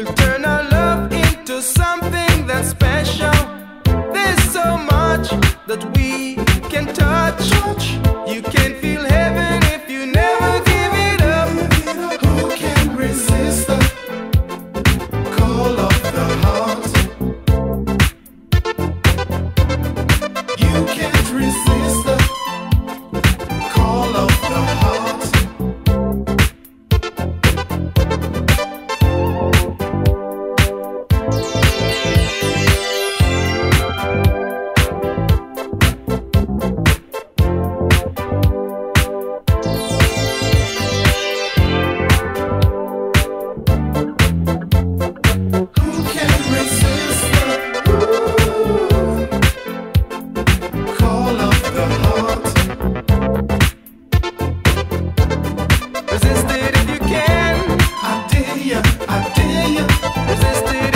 We'll turn our love into something that's special. There's so much that we can touch. You can feel heaven if you never give it up. Who can resist the call of the heart? You can't resist the call of the heart. Who can resist the call of the heart? Resist it if you can. I dare ya, I dare ya. Resist it